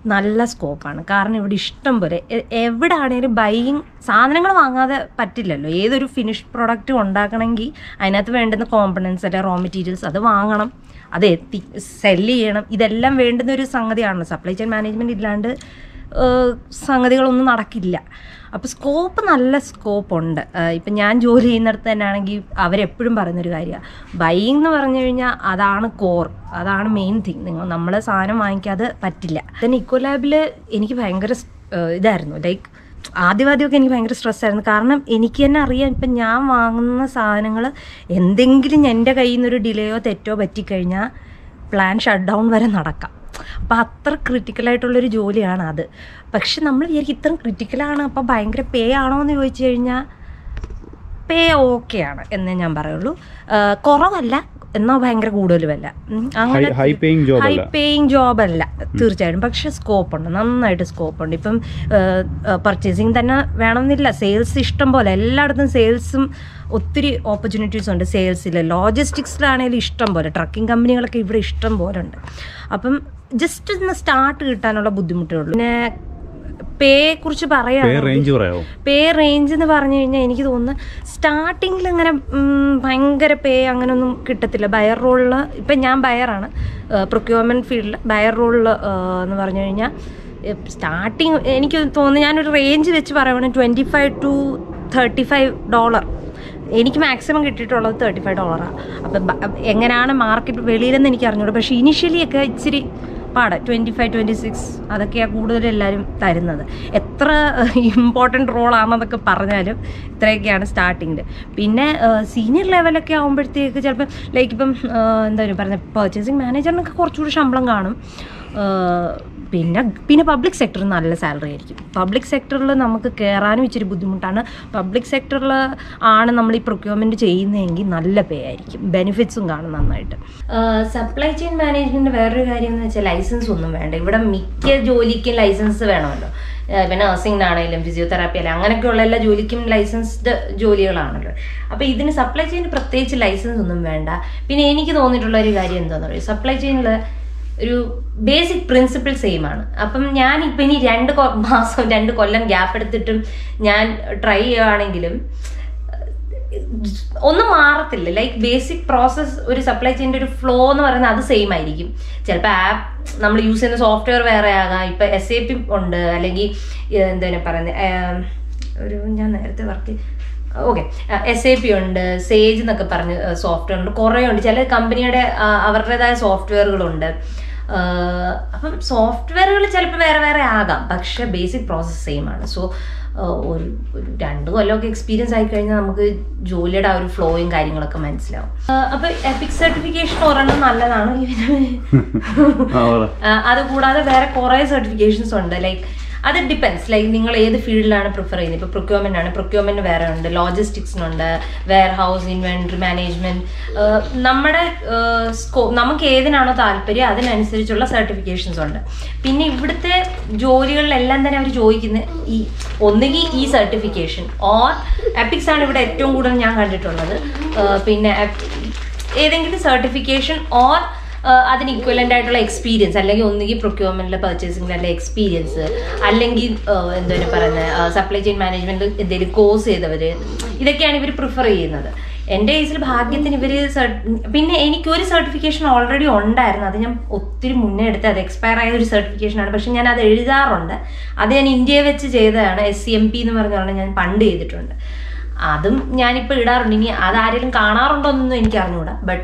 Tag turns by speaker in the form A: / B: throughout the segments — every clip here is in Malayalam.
A: നല്ല സ്കോപ്പാണ്. കാരണം ഇവിടെ ഇഷ്ടം പോലെ എവിടെ ആണെങ്കിലും ബൈയിങ് സാധനങ്ങൾ വാങ്ങാതെ പറ്റില്ലല്ലോ. ഏതൊരു ഫിനിഷ് പ്രൊഡക്റ്റ് ഉണ്ടാക്കണമെങ്കിൽ അതിനകത്ത് വേണ്ടുന്ന കോമ്പണൻസ് അല്ലെ റോ മെറ്റീരിയൽസ് അത് വാങ്ങണം, അത് സെല്ല് ചെയ്യണം. ഇതെല്ലാം വേണ്ടുന്ന ഒരു സംഗതിയാണല്ലോ. സപ്ലൈ ചെയിൻ മാനേജ്മെൻറ്റ് ഇല്ലാണ്ട് സംഗതികളൊന്നും നടക്കില്ല. അപ്പോൾ സ്കോപ്പ് നല്ല സ്കോപ്പുണ്ട്. ഇപ്പം ഞാൻ ജോലി ചെയ്യുന്നിടത്ത് തന്നെ ആണെങ്കിൽ അവരെപ്പോഴും പറയുന്നൊരു കാര്യമാണ്, ബൈയിങ് എന്ന് പറഞ്ഞു കഴിഞ്ഞാൽ അതാണ് കോർ, അതാണ് മെയിൻ തിങ്. നമ്മൾ സാധനം വാങ്ങിക്കാതെ പറ്റില്ല. then ഇക്കോലാബിൽ എനിക്ക് ഭയങ്കര ഇതായിരുന്നു, ലൈക്ക് ആദ്യമൊക്കെ എനിക്ക് ഭയങ്കര സ്ട്രെസ്സായിരുന്നു. കാരണം എനിക്ക് തന്നെ അറിയാം, ഇപ്പം ഞാൻ വാങ്ങുന്ന സാധനങ്ങൾ എന്തെങ്കിലും എൻ്റെ കയ്യിൽ നിന്നൊരു ഡിലേയോ തെറ്റോ പറ്റിക്കഴിഞ്ഞാൽ പ്ലാൻ ഷട്ട് ഡൗൺ വരെ നടക്കാം. അപ്പം അത്ര ക്രിട്ടിക്കലായിട്ടുള്ളൊരു ജോലിയാണ് അത്. പക്ഷെ നമ്മൾ വിചാരിക്കും ഇത്ര ക്രിട്ടിക്കലാണ്, അപ്പം ഭയങ്കര പേ ആണോ എന്ന് ചോദിച്ചു കഴിഞ്ഞാൽ പേ ഓക്കെയാണ് എന്നേ ഞാൻ പറയുള്ളൂ. കുറവല്ല എന്നാൽ ഭയങ്കര കൂടുതലുമല്ല, അങ്ങനെ ഹൈ പേയിങ് ജോബല്ല തീർച്ചയായിട്ടും. പക്ഷെ സ്കോപ്പുണ്ട്, നന്നായിട്ട് സ്കോപ്പുണ്ട്. ഇപ്പം പർച്ചേസിങ് തന്നെ വേണമെന്നില്ല, സെയിൽസ് ഇഷ്ടം പോലെ, എല്ലായിടത്തും സെയിൽസും ഒത്തിരി ഓപ്പർച്യൂണിറ്റീസ് ഉണ്ട് സെയിൽസിൽ. ലോജിസ്റ്റിക്സിലാണെങ്കിലും ഇഷ്ടം പോലെ, ട്രക്കിംഗ് കമ്പനികളൊക്കെ ഇവിടെ ഇഷ്ടം പോലെ ഉണ്ട്. അപ്പം ജസ്റ്റ് ഒന്ന് സ്റ്റാർട്ട് കിട്ടാനുള്ള ബുദ്ധിമുട്ടേ ഉള്ളൂ. പിന്നെ പേയെ കുറിച്ച് പറയാം, പേ റേഞ്ച് എന്ന് പറഞ്ഞു കഴിഞ്ഞാൽ എനിക്ക് തോന്നുന്നു സ്റ്റാർട്ടിങ്ങിൽ അങ്ങനെ ഭയങ്കര പേ അങ്ങനെയൊന്നും കിട്ടത്തില്ല. ബയർ റോളിൽ ഇപ്പം ഞാൻ ബയറാണ്, പ്രൊക്യൂർമെൻറ്റ് ഫീൽഡിൽ ബയർ റോളിൽ എന്ന് പറഞ്ഞു കഴിഞ്ഞാൽ സ്റ്റാർട്ടിങ് എനിക്ക് തോന്നുന്നു ഞാനൊരു റേഞ്ച് വെച്ച് പറയുകയാണെങ്കിൽ $25 to $35. എനിക്ക് മാക്സിമം കിട്ടിയിട്ടുള്ളത് $35. അപ്പം എങ്ങനെയാണ് മാർക്കറ്റ് വെളിയിലെന്ന് എനിക്ക് അറിഞ്ഞൂടാ. പക്ഷേ ഇനിഷ്യലി ഒക്കെ ഇച്ചിരി പാട് 25-26 അതൊക്കെയാണ് കൂടുതൽ എല്ലാവരും തരുന്നത്. എത്ര ഇമ്പോർട്ടൻറ്റ് റോളാണെന്നൊക്കെ പറഞ്ഞാലും ഇത്രയൊക്കെയാണ് സ്റ്റാർട്ടിങ്ങിൽ. പിന്നെ സീനിയർ ലെവലൊക്കെ ആകുമ്പോഴത്തേക്ക് ചിലപ്പോൾ ലൈക്ക് ഇപ്പം എന്താ പറയുക, പർച്ചേസിങ് മാനേജറിനൊക്കെ കുറച്ചുകൂടി ശമ്പളം കാണും. പിന്നെ പബ്ലിക് സെക്ടറിൽ നല്ല സാലറി ആയിരിക്കും. പബ്ലിക് സെക്ടറിൽ നമുക്ക് കയറാനും ഇച്ചിരി ബുദ്ധിമുട്ടാണ്. പബ്ലിക് സെക്ടറിൽ ആണ് നമ്മൾ ഈ പ്രൊക്യൂർമെൻറ്റ് ചെയ്യുന്നതെങ്കിൽ നല്ല പേ ആയിരിക്കും, ബെനിഫിറ്റ്സും കാണും നന്നായിട്ട്. സപ്ലൈ ചെയിൻ മാനേജ്മെൻറ്റ് വേറൊരു കാര്യം എന്ന് വെച്ചാൽ ലൈസൻസ് ഒന്നും വേണ്ട. ഇവിടെ മിക്ക ജോലിക്കും ലൈസൻസ് വേണമല്ലോ. പിന്നെ നഴ്സിംഗിനാണെങ്കിലും ഫിസിയോതെറാപ്പി അല്ല അങ്ങനെയൊക്കെയുള്ള എല്ലാ ജോലിക്കും ലൈസൻസ്ഡ് ജോലികളാണല്ലോ. അപ്പോൾ ഇതിന് സപ്ലൈ ചെയിന് പ്രത്യേകിച്ച് ലൈസൻസ് ഒന്നും വേണ്ട. പിന്നെ എനിക്ക് തോന്നിയിട്ടുള്ള ഒരു കാര്യം എന്താണെന്ന് പറയുക, സപ്ലൈ ചെയിനിൽ ഒരു ബേസിക് പ്രിൻസിപ്പിൾ സെയിം ആണ്. അപ്പം ഞാനിപ്പോൾ ഇനി 2 കൊല്ലം ഗ്യാപ്പ് എടുത്തിട്ടും ഞാൻ ട്രൈ ചെയ്യുകയാണെങ്കിലും ഒന്നും മാറത്തില്ല. ലൈക്ക് ബേസിക് പ്രോസസ്സ് ഒരു സപ്ലൈ ചെയിൻ്റെ ഒരു ഫ്ലോ എന്ന് പറയുന്നത് അത് സെയിം ആയിരിക്കും. ചിലപ്പോൾ ആപ്പ് നമ്മൾ യൂസ് ചെയ്യുന്ന സോഫ്റ്റ്വെയർ വേറെ ആകാം. ഇപ്പം SAP ഉണ്ട്, അല്ലെങ്കിൽ എന്താണ് പറയുന്നത്, ഞാൻ നേരത്തെ വർക്ക് SAP ഉണ്ട്, സേജ് എന്നൊക്കെ പറഞ്ഞ് സോഫ്റ്റ്വെയർ ഉണ്ട്, കുറേ ഉണ്ട്. ചില കമ്പനിയുടെ അവരുടേതായ സോഫ്റ്റ്വെയറുകളുണ്ട്. അപ്പം സോഫ്റ്റ്വെയറുകൾ ചിലപ്പോൾ വേറെ വേറെ ആകാം, പക്ഷെ ബേസിക് പ്രോസസ്സ് സെയിം ആണ്. സോ ഒരു 2 കൊല്ലമൊക്കെ എക്സ്പീരിയൻസ് ആയി കഴിഞ്ഞാൽ നമുക്ക് ജോലിയുടെ ആ ഒരു ഫ്ലോയും കാര്യങ്ങളൊക്കെ മനസ്സിലാവും. അപ്പൊ എപിക് സർട്ടിഫിക്കേഷൻ ഒരെണ്ണം നല്ലതാണ്. അതുകൂടാതെ വേറെ കുറെ സർട്ടിഫിക്കേഷൻസ് ഉണ്ട്. ലൈക്ക് അത് ഡിപ്പെൻസ്, ലൈക്ക് നിങ്ങൾ ഏത് ഫീൽഡിലാണ് പ്രിഫർ ചെയ്യുന്നത്. ഇപ്പോൾ പ്രൊക്യൂർമെൻ്റ് ആണ്, പ്രൊക്യൂർമെൻറ്റ് വേറെ ഉണ്ട്, ലോജിസ്റ്റിക്സിനുണ്ട്, വെയർ ഹൗസ്, ഇൻവെൻട്രി മാനേജ്മെൻറ്റ്. നമ്മുടെ നമുക്ക് ഏതിനാണോ താല്പര്യം അതിനനുസരിച്ചുള്ള സർട്ടിഫിക്കേഷൻസ് ഉണ്ട്. പിന്നെ ഇവിടുത്തെ ജോലികളിലെല്ലാം തന്നെ അവർ ചോദിക്കുന്നത് ഒന്നുകിൽ ഈ സർട്ടിഫിക്കേഷൻ ഓർ എപിക്സ് ആണ് ഇവിടെ ഏറ്റവും കൂടുതൽ ഞാൻ കണ്ടിട്ടുള്ളത്. പിന്നെ ഏതെങ്കിലും സർട്ടിഫിക്കേഷൻ ഓർ അതിന് ഇക്വലൻ്റ് ആയിട്ടുള്ള എക്സ്പീരിയൻസ്, അല്ലെങ്കിൽ ഒന്നുകിൽ പ്രൊക്യൂർമെൻറ്റിലെ പർച്ചേസിംഗിലെ എക്സ്പീരിയൻസ്, അല്ലെങ്കിൽ എന്താണ് പറയുന്നത് സപ്ലൈ ചെയിൻ മാനേജ്മെൻറ്റിൽ എന്തെങ്കിലും കോഴ്സ് ചെയ്തവർ, ഇതൊക്കെയാണ് ഇവർ പ്രിഫർ ചെയ്യുന്നത്. എൻ്റെ കേസിൽ ഭാഗ്യത്തിന് ഇവർ പിന്നെ എനിക്കൊരു സർട്ടിഫിക്കേഷൻ ഓൾറെഡി ഉണ്ടായിരുന്നു. അത് ഞാൻ ഒത്തിരി മുന്നേ എടുത്ത് അത് എക്സ്പയർ ആയ ഒരു സർട്ടിഫിക്കേഷനാണ്. പക്ഷെ ഞാൻ അത് എഴുതാറുണ്ട്. അത് ഞാൻ ഇന്ത്യയെ വെച്ച് ചെയ്തതാണ്. SCMP എന്ന് പറഞ്ഞാൽ ഞാൻ പണ്ട് ചെയ്തിട്ടുണ്ട്. അതും ഞാനിപ്പോൾ ഇടാറുണ്ട്. ഇനി അതാരെങ്കിലും കാണാറുണ്ടോ എന്നൊന്നും എനിക്ക് അറിഞ്ഞുകൂടാ, ബട്ട്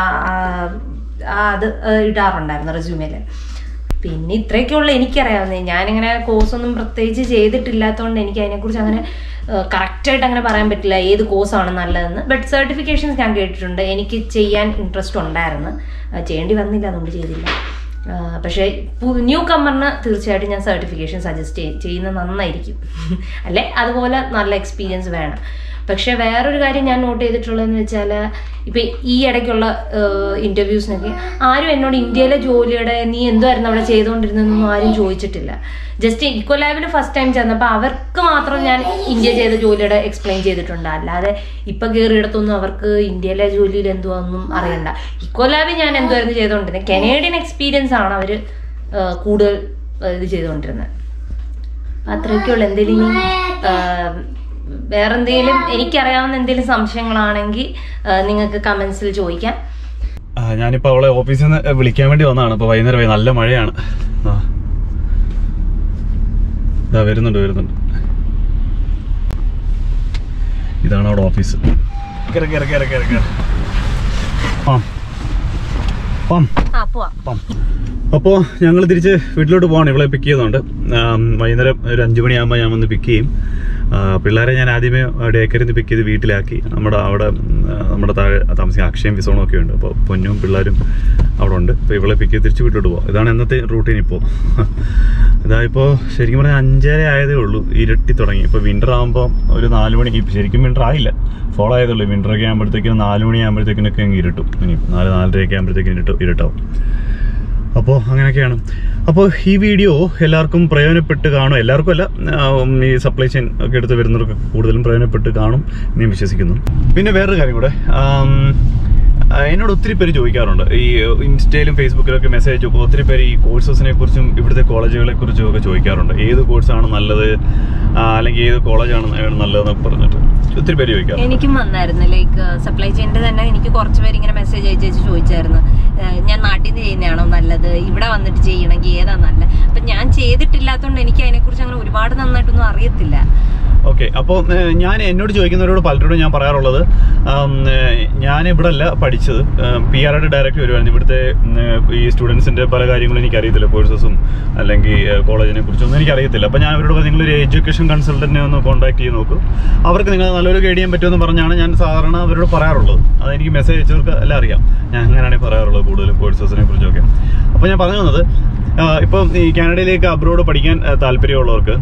A: അത് ഇടാറുണ്ടായിരുന്നു റെസ്യൂമേല്. പിന്നെ ഇത്രയൊക്കെയുള്ള എനിക്കറിയാവുന്നത്. ഞാനിങ്ങനെ കോഴ്സൊന്നും പ്രത്യേകിച്ച് ചെയ്തിട്ടില്ലാത്തതുകൊണ്ട് എനിക്ക് അതിനെക്കുറിച്ച് അങ്ങനെ കറക്റ്റായിട്ട് അങ്ങനെ പറയാൻ പറ്റില്ല ഏത് കോഴ്സാണ് നല്ലതെന്ന്. ബട്ട് സർട്ടിഫിക്കേഷൻസ് ഞാൻ കേട്ടിട്ടുണ്ട്. എനിക്ക് ചെയ്യാൻ ഇൻട്രസ്റ്റ് ഉണ്ടായിരുന്നു, ചെയ്യേണ്ടി വന്നില്ല, അതുകൊണ്ട് ചെയ്തില്ല. പക്ഷേ ന്യൂ കമ്മറിന് തീർച്ചയായിട്ടും ഞാൻ സർട്ടിഫിക്കേഷൻ സജസ്റ്റ് ചെയ്യുന്നത് നന്നായിരിക്കും. അല്ലെ അതുപോലെ നല്ല എക്സ്പീരിയൻസ് വേണം. പക്ഷെ വേറൊരു കാര്യം ഞാൻ നോട്ട് ചെയ്തിട്ടുള്ളതെന്ന് വെച്ചാൽ, ഇപ്പം ഈ ഇടയ്ക്കുള്ള ഇൻ്റർവ്യൂസിനൊക്കെ ആരും എന്നോട് ഇന്ത്യയിലെ ജോലിയുടെ നീ എന്തുമായിരുന്നു അവിടെ ചെയ്തുകൊണ്ടിരുന്നതെന്നൊന്നും ആരും ചോദിച്ചിട്ടില്ല. ജസ്റ്റ് ഇക്വലാബിൽ ഫസ്റ്റ് ടൈം ചെന്നപ്പോൾ അവർക്ക് മാത്രം ഞാൻ ഇന്ത്യ ചെയ്ത ജോലിയുടെ എക്സ്പ്ലെയിൻ ചെയ്തിട്ടുണ്ട്. അല്ലാതെ ഇപ്പം കയറിയിടത്തൊന്നും അവർക്ക് ഇന്ത്യയിലെ ജോലിയിൽ എന്തുവാന്നും അറിയണ്ട. ഇക്വലാബിൽ ഞാൻ എന്തുമായിരുന്നു ചെയ്തുകൊണ്ടിരുന്നത്, കനേഡിയൻ എക്സ്പീരിയൻസ് ആണ് അവർ കൂടുതൽ ഇത് ചെയ്തുകൊണ്ടിരുന്നത്. അത്രയൊക്കെയുള്ളൂ. എന്തെങ്കിലും ഇനി വേറെ എന്തെങ്കിലും എനിക്കറിയാവുന്ന എന്തെങ്കിലും സംശയങ്ങളാണെങ്കിൽ നിങ്ങൾക്ക് കമന്റ്സിൽ ചോദിക്കാം.
B: ഞാനിപ്പോൾ അവളെ ഓഫീസിൽ നിന്ന് വിളിക്കാൻ വേണ്ടി വന്നതാണ്. ഇപ്പോൾ വൈകുന്നേരം നല്ല മഴയാണ്. വരുന്നുണ്ട്. ഇതാണ് അവിടെ ഓഫീസ്. അപ്പോൾ ഞങ്ങൾ തിരിച്ച് വീട്ടിലോട്ട് പോകണം. ഇവളെ പിക്ക് ചെയ്യുന്നുണ്ട്. വൈകുന്നേരം ഒരു 5 മണിയാകുമ്പോൾ ഞാൻ വന്ന് പിക്ക് ചെയ്യും. പിള്ളേരെ ഞാൻ ആദ്യമേ ഡേ കെയറിൽ നിന്ന് പിക്ക് ചെയ്ത് വീട്ടിലാക്കി. നമ്മുടെ താഴെ താമസിക്കാൻ അക്ഷയം വിസോണും ഒക്കെ ഉണ്ട്. അപ്പോൾ പൊന്നും പിള്ളേരും അവിടെ ഉണ്ട്. അപ്പോൾ ഇവളെ പിക്ക് ചെയ്ത് തിരിച്ച് വീട്ടിലോട്ട് പോകാം. ഇതാണ് ഇന്നത്തെ റൂട്ടീൻ. ഇതായിപ്പോൾ ശരിക്കും പറഞ്ഞാൽ 5:30 ആയതേ ഉള്ളൂ. ഇരുട്ടി തുടങ്ങി. ഇപ്പോൾ വിൻ്റർ ആകുമ്പോൾ ഒരു 4 മണി. ശരിക്കും വിൻ്റർ ആയില്ല, ഫോൾ ആയതുള്ളൂ. വിൻ്ററൊക്കെ ആകുമ്പോഴത്തേക്കും 4 മണി ആകുമ്പോഴത്തേക്കിനൊക്കെ അങ്ങ് ഇരുട്ടും. ഇനി 4-4:30 ആകുമ്പോഴത്തേക്കും ഇരുട്ടാവും. അപ്പോൾ അങ്ങനെയൊക്കെയാണ്. അപ്പോൾ ഈ വീഡിയോ എല്ലാവർക്കും പ്രയോജനപ്പെട്ട് കാണും. എല്ലാവർക്കും അല്ല, ഈ സപ്ലൈ ചെയിൻ ഒക്കെ എടുത്ത് വരുന്നവർക്ക് കൂടുതലും പ്രയോജനപ്പെട്ട് കാണും എന്ന് ഞാൻ വിശ്വസിക്കുന്നു. പിന്നെ വേറൊരു കാര്യം കൂടെ, എന്നോട് ഒത്തിരി പേര് ചോദിക്കാറുണ്ട്. ഈ ഇൻസ്റ്റയിലും ഫേസ്ബുക്കിലൊക്കെ മെസ്സേജ് അയച്ചപ്പോൾ ഒത്തിരി പേര് ഈ കോഴ്സസിനെ കുറിച്ചും ഇവിടുത്തെ കോളേജുകളെ കുറിച്ചും ഒക്കെ ചോദിക്കാറുണ്ട്. ഏത് കോഴ്സാണ് നല്ലത്, അല്ലെങ്കിൽ ഏത് കോളേജാണ് നല്ലതെന്നൊക്കെ പറഞ്ഞിട്ട് ഒത്തിരി പേര് ചോദിക്കാറുണ്ട്.
A: എനിക്കും വന്നായിരുന്നു. ലൈക്ക് സപ്ലൈ ചെയിൻ്റെ തന്നെ എനിക്ക് കുറച്ച് പേര് ഇങ്ങനെ മെസ്സേജ് അയച്ചു ചോദിച്ചായിരുന്നു, ഞാൻ നാട്ടിൽ നിന്ന് ചെയ്യുന്നതാണോ നല്ലത്, ഇവിടെ വന്നിട്ട് ചെയ്യണമെങ്കിൽ ഏതാ നല്ലത്. അപ്പം ഞാൻ ചെയ്തിട്ടില്ലാത്തതുകൊണ്ട് എനിക്ക് അതിനെക്കുറിച്ച് അങ്ങനെ ഒരുപാട് നന്നായിട്ടൊന്നും അറിയത്തില്ല.
B: ഓക്കെ, അപ്പോൾ ഞാൻ എന്നോട് ചോദിക്കുന്നവരോട് പലരോടും ഞാൻ പറയാറുള്ളത്, ഞാൻ ഇവിടെ അല്ല പഠിച്ചത്, PR ആയിട്ട് ഡയറക്റ്റ് വരുവായിരുന്നു. ഇവിടുത്തെ ഈ സ്റ്റുഡൻസിൻ്റെ പല കാര്യങ്ങളും എനിക്കറിയത്തില്ല, കോഴ്സസും അല്ലെങ്കിൽ കോളേജിനെ കുറിച്ചൊന്നും എനിക്കറിയത്തില്ല. അപ്പോൾ ഞാൻ അവരോട് നിങ്ങളൊരു എഡ്യൂക്കേഷൻ കൺസൾട്ടൻറ്റിനെ ഒന്ന് കോൺടാക്ട് ചെയ്ത് നോക്കും, അവർക്ക് നിങ്ങൾ നല്ലൊരു ഗൈഡ് ചെയ്യാൻ പറ്റുമെന്ന് പറഞ്ഞാണ് ഞാൻ സാധാരണ അവരോട് പറയാറുള്ളത്. അതെനിക്ക് മെസ്സേജ് അയച്ചവർക്ക് എല്ലാം അറിയാം, ഞാൻ അങ്ങനെയാണ് പറയാറുള്ളത് കൂടുതലും കോഴ്സസിനെ കുറിച്ചൊക്കെ. അപ്പോൾ ഞാൻ പറഞ്ഞു വന്നത്, ഇപ്പം ഈ കാനഡയിലേക്ക് അബ്രോഡ് പഠിക്കാൻ താല്പര്യമുള്ളവർക്ക്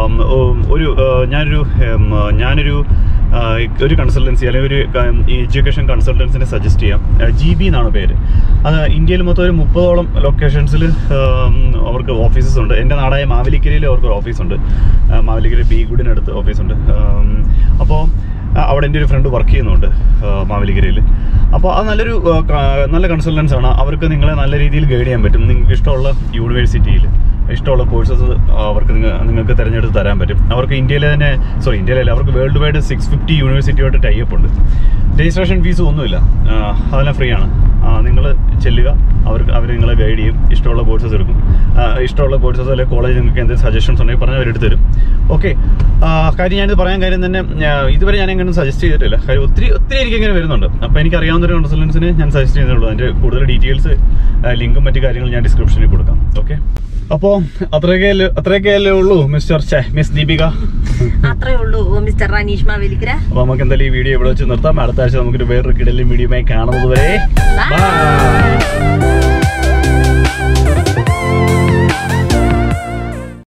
B: ഞാനൊരു കൺസൾട്ടൻസി അല്ലെങ്കിൽ ഒരു എഡ്യൂക്കേഷൻ കൺസൾട്ടൻസിനെ സജസ്റ്റ് ചെയ്യാം. GEEBEE എന്നാണ് പേര്. അത് ഇന്ത്യയിൽ മൊത്തം ഒരു 30ഓളം ലൊക്കേഷൻസിൽ അവർക്ക് ഓഫീസസ് ഉണ്ട്. എൻ്റെ നാടായ മാവേലിക്കരയിൽ അവർക്ക് ഓഫീസുണ്ട്. മാവേലിക്കര ബീഗുഡിനടുത്ത് ഓഫീസുണ്ട്. അപ്പോൾ അവിടെ എൻ്റെ ഒരു ഫ്രണ്ട് വർക്ക് ചെയ്യുന്നുണ്ട് മാവേലിക്കരയിൽ. അപ്പോൾ അത് നല്ല കൺസൾട്ടൻസ് ആണ്. അവർക്ക് നിങ്ങളെ നല്ല രീതിയിൽ ഗൈഡ് ചെയ്യാൻ പറ്റും. നിങ്ങൾക്ക് ഇഷ്ടമുള്ള യൂണിവേഴ്സിറ്റിയിൽ ഇഷ്ടമുള്ള കോഴ്സസ് അവർക്ക് നിങ്ങൾക്ക് തിരഞ്ഞെടുത്ത് തരാൻ പറ്റും. അവർക്ക് ഇന്ത്യയിലല്ല, അവർക്ക് വേൾഡ് വൈഡ് 650 യൂണിവേഴ്സിറ്റിയായിട്ട് ടൈപ്പ് ഉണ്ട്. രജിസ്ട്രേഷൻ ഫീസും ഒന്നുമില്ല, അതെല്ലാം ഫ്രീ ആണ്. നിങ്ങൾ ചെല്ലുക, അവർ നിങ്ങളെ ഗൈഡ് ചെയ്യും, ഇഷ്ടമുള്ള കോഴ്സസ് എടുക്കും. ഇഷ്ടമുള്ള കോഴ്സസ് അല്ലെങ്കിൽ കോളേജ് നിങ്ങൾക്ക് എന്തെങ്കിലും സജഷൻസ് ഉണ്ടെങ്കിൽ പറഞ്ഞാൽ അവരെടുത്ത് തരും. ഓക്കെ, കാര്യം ഞാനിത് പറയാൻ കാര്യം തന്നെ, ഇതുവരെ ഞാൻ എങ്ങനെ സജസ്റ്റ് ചെയ്തിട്ടില്ല. കാര്യം ഒത്തിരി എനിക്കിങ്ങനെ വരുന്നുണ്ട്. അപ്പോൾ എനിക്കറിയാവുന്നൊരു കൺസൾട്ടൻസിന് ഞാൻ സജസ്റ്റ് ചെയ്തിട്ടുള്ളൂ. അതിൻ്റെ കൂടുതൽ ഡീറ്റെയിൽസ്, ലിങ്കും മറ്റു കാര്യങ്ങളും ഞാൻ ഡിസ്ക്രിപ്ഷനിൽ കൊടുക്കാം. ഓക്കെ, അപ്പോൾ അത്രയൊക്കെയല്ലേ ഉള്ളൂ മിസ് ദീപിക.
A: അത്രേ ഉള്ളൂ മിസ്റ്റർ അനീഷ് മാവേലിക്കര.
B: അപ്പോൾ നമുക്ക് എന്തായാലും ഈ വീഡിയോ ഇവിടെ വെച്ച് നിർത്താം. അടുത്ത ആഴ്ച നമുക്കൊരു വേറൊരു കിടലും വീഡിയോയുമായി കാണുന്നത് വരെ ബൈ.